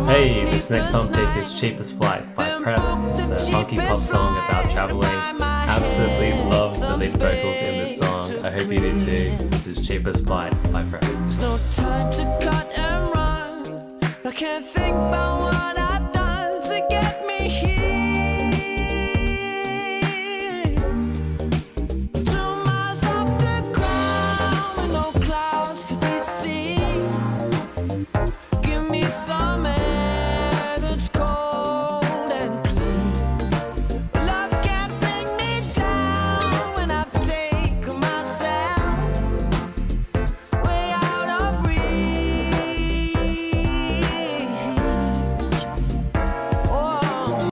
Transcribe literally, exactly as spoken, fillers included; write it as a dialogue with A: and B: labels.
A: Hey, this next song pick is Cheapest Flight by Prep. It's a funky pop song about traveling. Absolutely love the lead vocals in this song. I hope you do too. This is Cheapest Flight by Prep.
B: There's no time to cut and run. I can't think about